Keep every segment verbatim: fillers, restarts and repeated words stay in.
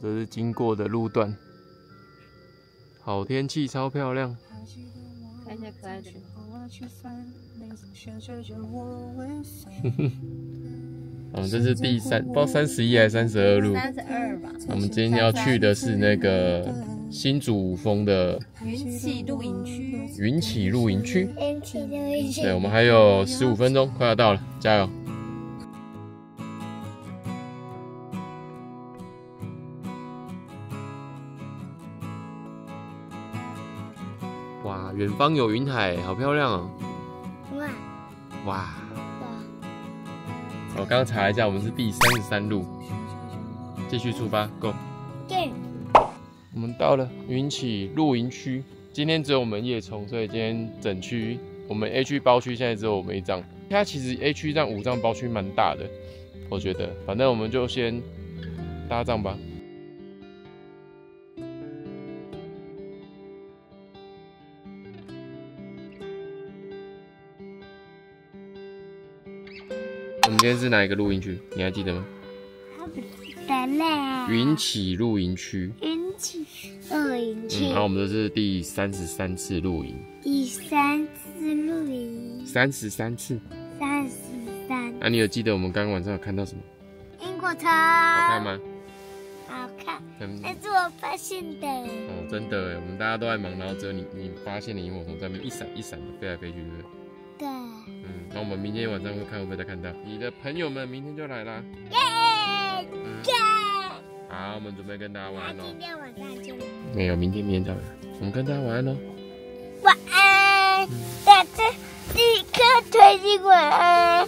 这是经过的路段，好天气，超漂亮。 看一下可爱的。 我们这是第三，不知道三十一还是三十二路。 三十二吧。 我们今天要去的是那个新竹五峰的云起露营区。 云起露营区。 云起露营区。 对，我们还有十五分钟，快要到了，加油！哇，远方有云海，好漂亮哦！ 哇哇！ 哇！ 我刚刚查一下，我们是第三十三路，继续出发 ，Go！ 对， 我们到了云起露营区，今天只有我们夜冲，所以今天整区我们 A 区包区现在只有我们一张。它其实 A 区这样五张包区蛮大的，我觉得，反正我们就先搭帐吧。我们今天是哪一个露营区？你还记得吗？ 的嘞。 云起露营区。 云起露营区。 嗯，然后我们这是第三十三次露营。 第三次露营。 三十三次。 三十三。 啊，你有记得我们刚刚晚上有看到什么？ 萤火虫。 好看吗？ 好看。 嗯， 那是我发现的。 哦，真的哎，我们大家都在忙，然后只有你你发现了萤火虫在那边一闪一闪的飞来飞去，对不对？ 对。 嗯，那我们明天晚上会看会不会再看到你的朋友们，明天就来啦。 耶！耶！ 好，我们准备跟大家晚安喽。 今天晚上就没有，明天明天再来。我们跟大家晚安喽。 晚安，大家立刻推进晚安。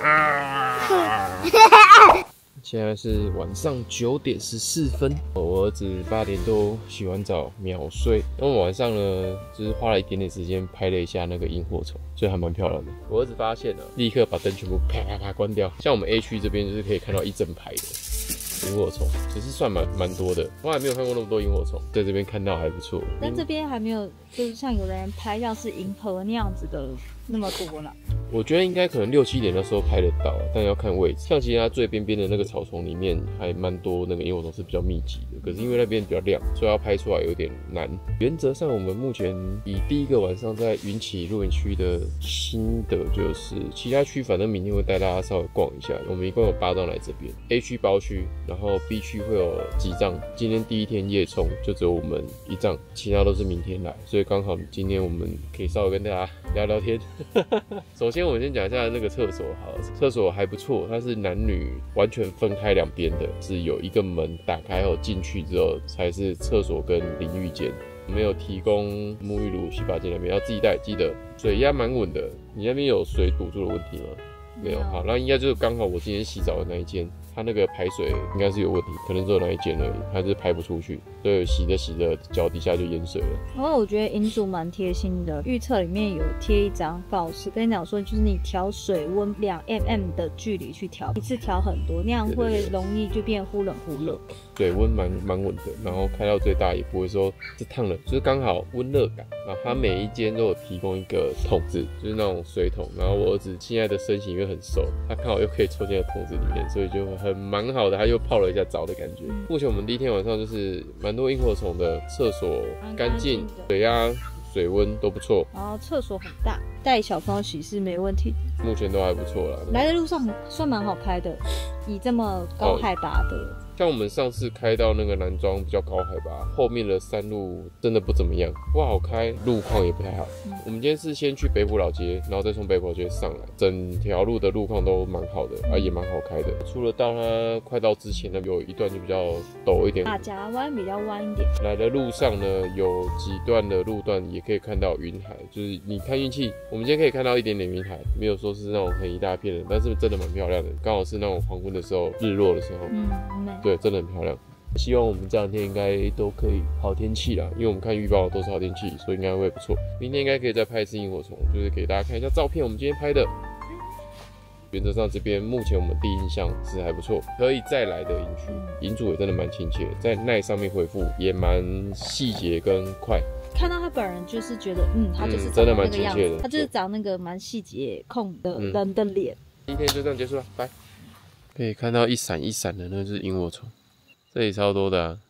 现在是晚上九点十四分，我儿子八点多洗完澡秒睡。那么晚上呢，就是花了一点点时间拍了一下那个萤火虫，所以还蛮漂亮的。我儿子发现了，立刻把灯全部啪啪啪关掉。像我们 A 区这边就是可以看到一整排的萤火虫，其实算蛮蛮多的。我还没有看过那么多萤火虫，在这边看到还不错。 但这边还没有，就是像有的人拍像是银河那样子的那么多了。 我觉得应该可能六七点的时候拍得到，但要看位置。像其实它最边边的那个草丛里面还蛮多那个萤火虫是比较密集的，可是因为那边比较亮，所以要拍出来有点难。原则上，我们目前以第一个晚上在云起露营区的心得就是，其他区反正明天会带大家稍微逛一下。我们一共有八张来这边 ，A 区包区，然后 B 区会有几张。今天第一天夜冲就只有我们一张，其他都是明天来，所以刚好今天我们可以稍微跟大家聊聊天。首先，我们先讲一下那个厕所好了，厕所还不错，它是男女完全分开两边的，是有一个门打开后进去之后才是厕所跟淋浴间，没有提供沐浴乳、洗发精那边要自己带，记得水压蛮稳的。你那边有水堵住的问题吗？没有，好，那应该就是刚好我今天洗澡的那一间，它那个排水应该是有问题，可能只有那一间而已，它是排不出去，所以洗着洗着脚底下就淹水了。 然后我觉得营主蛮贴心的，预测里面有贴一张告示，跟你讲说，就是你调水温两 mm 的距离去调，一次调很多，那样会容易就变忽冷忽热。 水温蛮蛮稳的，然后开到最大也不会说是烫了，就是刚好温热感。然后它每一间都有提供一个桶子，就是那种水桶。然后我儿子现在的身形因为很瘦，他刚好又可以抽进了桶子里面，所以就很蛮好的。他又泡了一下澡的感觉。嗯、目前我们第一天晚上就是蛮多萤火虫的，厕所干净，水压、水温都不错。 然后厕所很大，带小朋友洗是没问题的。 目前都还不错啦。 来的路上算蛮好开的，以这么高海拔的。哦， 像我们上次开到那个南庄比较高海拔，后面的山路真的不怎么样，不好开，路况也不太好。嗯、我们今天是先去北埔老街，然后再从北埔老街上来，整条路的路况都蛮好的，啊也蛮好开的。除了到它快到之前呢，有一段就比较陡一点， 大夹弯比较弯一点。 来的路上呢，有几段的路段也可以看到云海，就是你看运气，我们今天可以看到一点点云海，没有说是那种很一大片的，但是真的蛮漂亮的，刚好是那种黄昏的时候，日落的时候，嗯，美。对，真的很漂亮。希望我们这两天应该都可以好天气啦，因为我们看预报都是好天气，所以应该会不错。明天应该可以再拍一次萤火虫，就是给大家看一下照片，我们今天拍的。原则上这边目前我们第一印象是还不错，可以再来的营区，营主也真的蛮亲切的，在耐上面回复也蛮细节跟快。 看到他本人就是觉得，嗯，他就是真的蛮亲切的， 他就是长那个蛮细节控的人的脸。 今天就这样结束了，拜。可以看到一闪一闪的那就是萤火虫，这里超多的啊，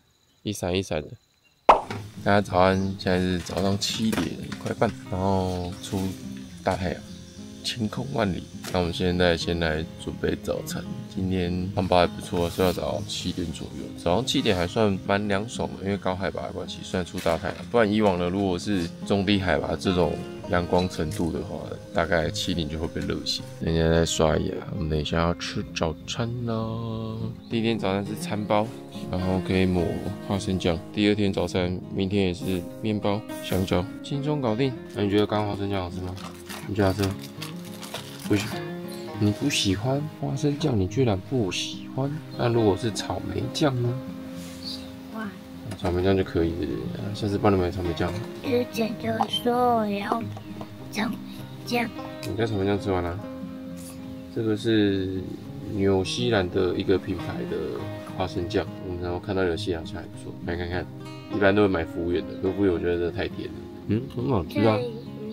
一闪一闪的。大家早安，现在是早上七点快半，然后出大太阳，晴空万里。那我们现在先来准备早餐。今天航班还不错，睡到早上七点左右。早上七点还算蛮凉爽的，因为高海拔的关系，虽然出大太阳。不然以往呢，如果是中低海拔这种阳光程度的话，大概七点就会被热醒。人家在刷牙，我们等一下要吃早餐啦。第一天早餐是餐包，然后可以抹花生酱。第二天早餐，明天也是面包、香蕉，轻松搞定。那你觉得刚刚花生酱好吃吗？你觉得好吃吗？不喜欢。你不喜欢花生酱，你居然不喜欢？那如果是草莓酱呢？ 喜欢。 草莓酱就可以了，下次帮你买草莓酱。 之前就说我要草莓酱。 你家草莓酱吃完了？这个是纽西兰的一个品牌的花生酱，然后看到有些好像还不错，来看看。一般都会买服务员的，可服务员我觉得这太甜了。嗯，很好吃啊，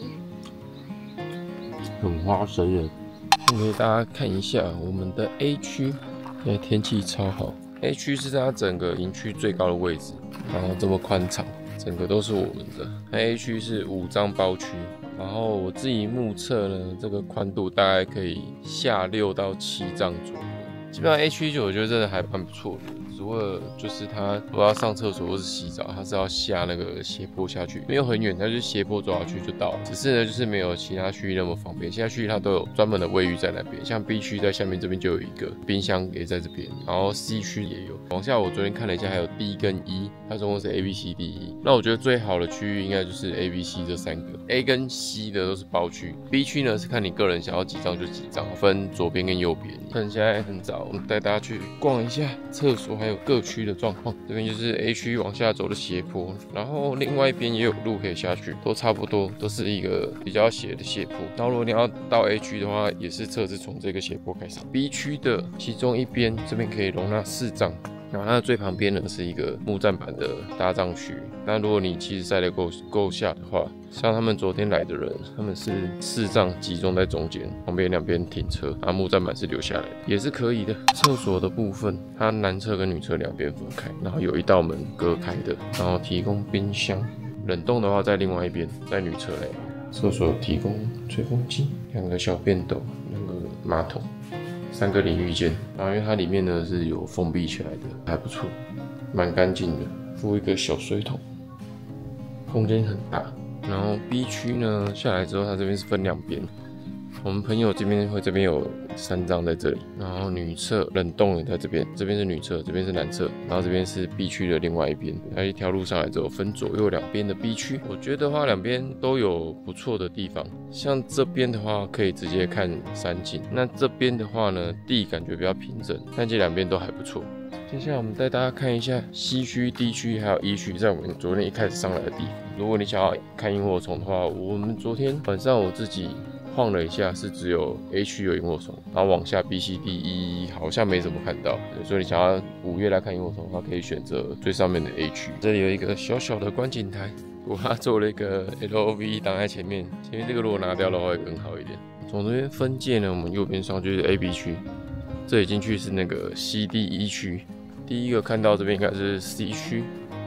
很花生的。给大家看一下我们的 A 区，现在天气超好。A 区是它整个营区最高的位置，然后这么宽敞，整个都是我们的。那 A 区是五张包区，然后我自己目测呢，这个宽度大概可以下六到七张左右。基本上 A 区我觉得真的还蛮不错的。除了就是它如果要上厕所或是洗澡，它是要下那个斜坡下去，没有很远，它就是斜坡走下去就到了。只是呢，就是没有其他区域那么方便。其他区域它都有专门的卫浴在那边，像 B 区在下面这边就有一个冰箱也在这边，然后 C 区也有。往下我昨天看了一下，还有 D 跟 E， 它总共是 A、B、C、D、E。那我觉得最好的区域应该就是 A、B、C 这三个 ，A 跟 C 的都是包区 ，B 区呢是看你个人想要几张就几张，分左边跟右边。趁现在很早，我们带大家去逛一下厕所，还有各区的状况。这边就是 A 区往下走的斜坡，然后另外一边也有路可以下去，都差不多，都是一个比较斜的斜坡。然后如果你要到 A 区的话，也是测试从这个斜坡开始。B 区的其中一边这边可以容纳四张。然后它的最旁边呢是一个木栈板的搭帐区。那如果你其实塞得够够下的话，像他们昨天来的人，他们是四帐集中在中间，旁边两边停车，然后木栈板是留下来的，也是可以的。厕所的部分，它男厕跟女厕两边分开，然后有一道门隔开的，然后提供冰箱，冷冻的话在另外一边，在女厕那边。厕所有提供吹风机、两个小便斗、两个马桶。三个淋浴间，然后因为它里面呢是有封闭起来的，还不错，蛮干净的。附一个小水桶，空间很大。然后 B 区呢下来之后，它这边是分两边。我们朋友这边会这边有三张在这里，然后女厕冷冻也在这边，这边是女厕，这边是男厕，然后这边是 B 区的另外一边。它一条路上来之后分左右两边的 B 区，我觉得话两边都有不错的地方。像这边的话可以直接看山景，那这边的话呢地感觉比较平整，但这两边都还不错。接下来我们带大家看一下 C 区、D 区还有 E 区，在我们昨天一开始上来的地方。如果你想要看萤火虫的话，我们昨天晚上我自己晃了一下，是只有 A 区有萤火虫，然后往下 B、C、D、E 好像没怎么看到，所以你想要五月来看萤火虫的话，可以选择最上面的 A 区。这里有一个小小的观景台，我它做了一个 L O V 挡在前面，前面这个如果拿掉的话会更好一点。从这边分界呢，我们右边上就是 A、B 区，这里进去是那个 C、D、E 区。第一个看到这边应该是 C 区，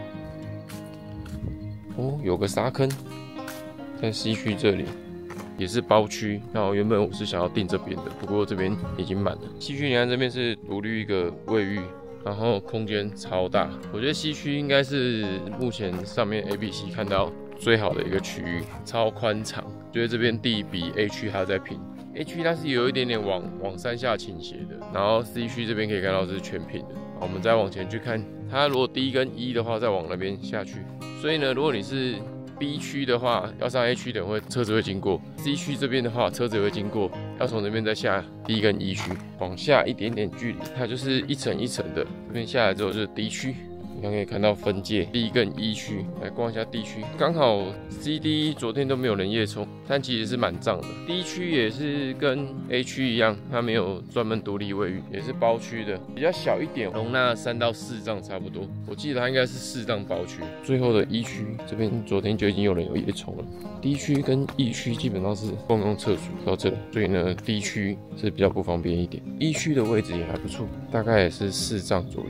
哦，有个沙坑在 C 区这里。也是包区，那我原本我是想要订这边的，不过这边已经满了。西区你看这边是独立一个卫浴，然后空间超大，我觉得西区应该是目前上面 A、B、C 看到最好的一个区域，超宽敞，觉得这边地比 A 区还要再平。A 区它是有一点点往往山下倾斜的，然后 C 区这边可以看到是全平的。好，我们再往前去看，它如果 D 跟 E 的话，再往那边下去。所以呢，如果你是B 区的话，要上 A 区的会车子会经过 ；C 区这边的话，车子也会经过，要从这边再下 D 跟 E 区，往下一点点距离，它就是一层一层的。这边下来之后就是 D 区，你看可以看到分界 D 跟 E 区，来逛一下 D 区。刚好 C、D 昨天都没有人夜冲，但其实是蛮胀的。D 区也是跟 A 区一样，它没有专门独立卫浴，也是包区的，比较小一点，容纳三到四张差不多。我记得它应该是四张包区。最后的 E 区这边昨天就已经有人有夜冲了。D 区跟 E 区基本上是共用厕所到这里，所以呢 D 区是比较不方便一点。E 区的位置也还不错，大概也是四张左右。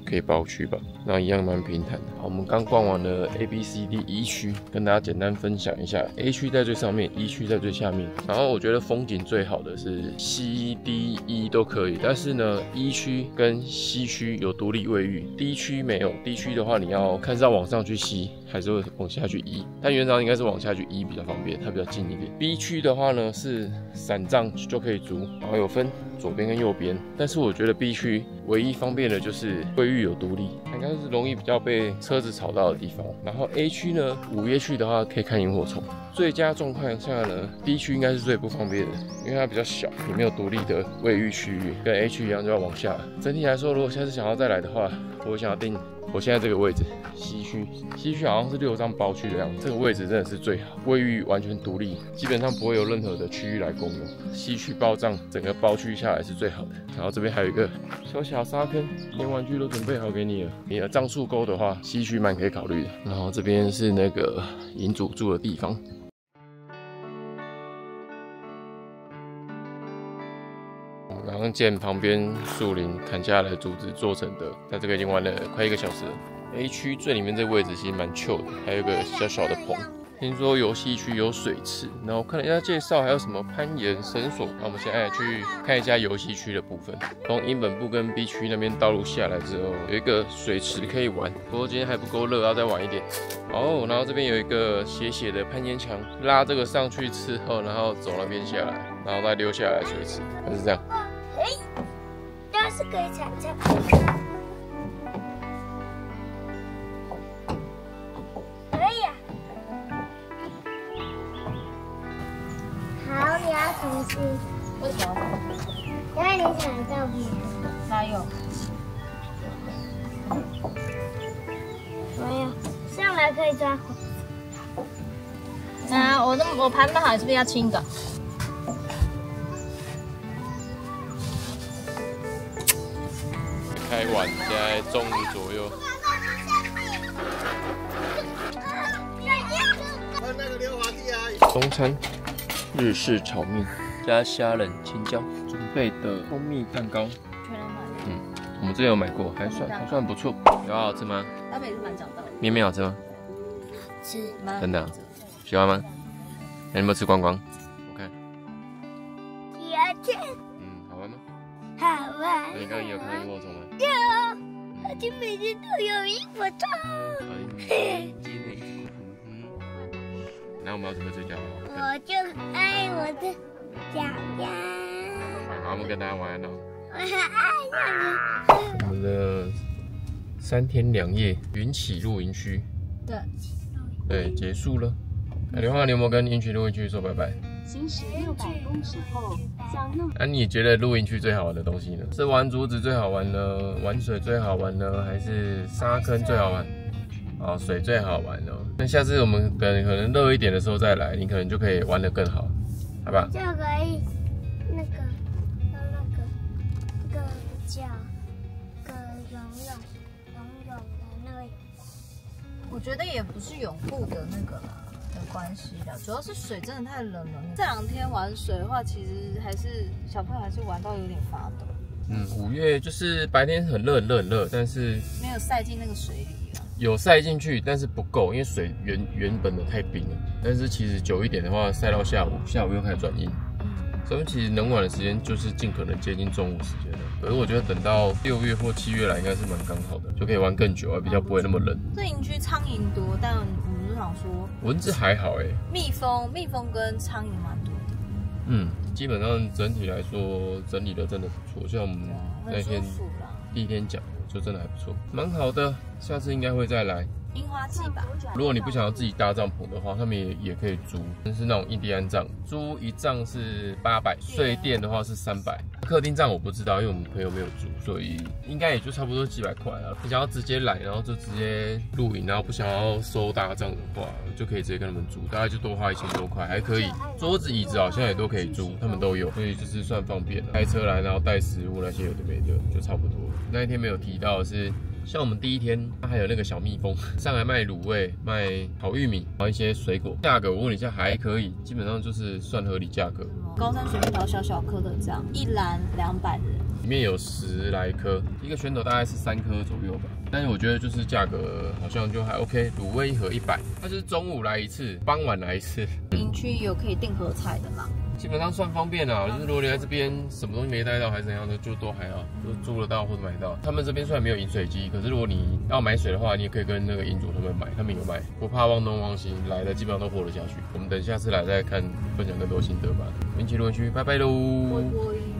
可以包区吧，那一样蛮平坦的。好，我们刚逛完了 A B C D E 区，跟大家简单分享一下 ，A 区在最上面 ，E 区在最下面。然后我觉得风景最好的是 C、D、E 都可以，但是呢 ，E 区跟 C 区有独立卫浴 ，D 区没有。D 区的话，你要看是要往上去 C， 还是会往下去 E， 但原则上应该是往下去 E 比较方便，它比较近一点。B 区的话呢是伞帐就可以租，然后有分左边跟右边，但是我觉得 B 区唯一方便的就是卫浴有独立，应该是容易比较被车子吵到的地方。然后 A 区呢，午夜去的话可以看萤火虫。最佳状况下呢 ，D 区应该是最不方便的，因为它比较小，也没有独立的卫浴区域，跟 A 区一样就要往下。整体来说，如果下次想要再来的话，我想要订我现在这个位置 C 区 ，C 区好像是六张包区的样子，这个位置真的是最好，卫浴完全独立，基本上不会有任何的区域来共用。C 区包帐整个包区下来是最好的。然后这边还有一个小小沙坑，连玩具都准备好给你了。你的樟树沟的话 ，C 区蛮可以考虑的。然后这边是那个营主住的地方。刚刚见旁边树林砍下来的竹子做成的，那这个已经玩了快一个小时了。A 区最里面这个位置其实蛮 chill 的，还有一个小小的棚。听说游戏区有水池，然后我看了一下介绍，还有什么攀岩绳索。那我们现在去看一下游戏区的部分。从英本部跟 B 区那边道路下来之后，有一个水池可以玩，不过今天还不够热，要再晚一点。哦，然后这边有一个斜斜的攀岩墙，拉这个上去之后，然后走那边下来，然后再溜下来水池，就是这样。 要是可以踩踩。可以啊。好，你要重新。 为什么？ 因为你想照片。 哪有？ 没有，上来可以抓火。 啊，我那我盘不好，是不是要清一个？ 开完，现在中午左右。中餐日式炒面加虾仁青椒，准备的蜂蜜蛋糕。 全都买了。 嗯，我们之前有买过，还算还算不错。有好吃吗？ 台北是蛮讲道理。 面面好吃吗？ 吃。 真的、啊，喜欢吗？那你有没有吃光光？我看。 第二天。 嗯，好玩吗？ 好玩。 那你刚刚也有看到萤火虫吗？ 有，而且每天都有萤火虫。 嗯，那我们要怎么睡觉？ 我就爱我的脚丫。 好，我们跟大家晚安喽。 我还爱你。 我们的三天两夜云起露营区， 对， 对，结束了。打电话你有没有跟云起露营区说拜拜？ 行驶六百公尺后，向右。 那、啊、你觉得露营区最好玩的东西呢？是玩竹子最好玩呢，玩水最好玩呢，还是沙坑最好玩？哦，水最好玩哦。那下次我们可能可能热一点的时候再来，你可能就可以玩得更好，好吧？ 就可以那个用那个那个叫个游泳游泳的那个。 我觉得也不是泳裤的那个啦的关系啦，主要是水真的太冷了。这两天玩水的话，其实还是小朋友还是玩到有点发抖。 嗯，五月就是白天很热很热很热，但是没有塞进那个水里啊。 有塞进去，但是不够，因为水原原本的太冰了。但是其实久一点的话，塞到下午，下午又开始转阴。嗯，所以其实能玩的时间就是尽可能接近中午时间了。可是我觉得等到六月或七月来，应该是蛮刚好的，就可以玩更久啊，比较不会那么冷。 这营区苍蝇多，但我们就想说， 蚊子还好哎、欸， 蜜蜂、蜜蜂跟苍蝇蛮多的。 嗯，基本上整体来说整理的真的不错，像我们那天第一天讲的，就真的还不错，蛮好的。下次应该会再来。 樱花季吧。 如果你不想要自己搭帐篷的话，他们也也可以租，是那种印第安帐，租一帐是八百，睡垫的话是三百。客厅帐我不知道，因为我们朋友没有租，所以应该也就差不多几百块啊。你想要直接来，然后就直接露营，然后不想要收搭帐的话，就可以直接跟他们租，大概就多花一千多块，还可以。桌子椅子好像也都可以租，他们都有，所以就是算方便了。开车来，然后带食物那些有的没的，就差不多。那一天没有提到的是。像我们第一天，它还有那个小蜜蜂上来卖卤味、卖烤玉米，然后一些水果，价格我问了一下还可以，基本上就是算合理价格。 高山水蜜桃小小颗的这样，一篮两百人。 里面有十来颗，一个拳头大概是三颗左右吧。但是我觉得就是价格好像就还 OK， 卤味一盒一百，它就是中午来一次，傍晚来一次。 营区有可以订合菜的嘛？ 基本上算方便啦，就是如果你在这边什么东西没带到还是怎样的，就都还好，就租得到或者买到。他们这边虽然没有饮水机，可是如果你要买水的话，你也可以跟那个营主他们买，他们有卖，不怕忘东忘西，来的基本上都活得下去。我们等下次来再看分享更多心得吧。民企论区，拜拜喽。 拜拜。